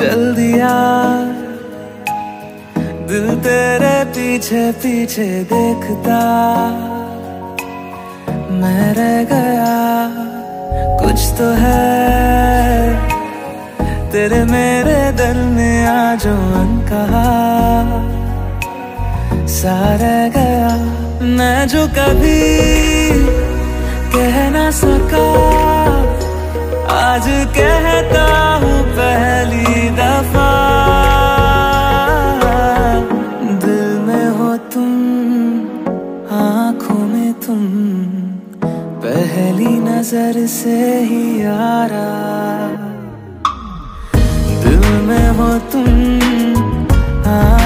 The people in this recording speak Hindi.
चल दिया, दिल तेरे पीछे पीछे देखता, मैं रह गया। कुछ तो है तेरे मेरे दरमिया जो अनकहा सा रह गया। मैं जो कभी कह ना सका, आज कहता हूँ पहली दफा। दिल में हो तुम, आँखों में तुम, पहली नजर से ही यारा। दिल में हो तुम,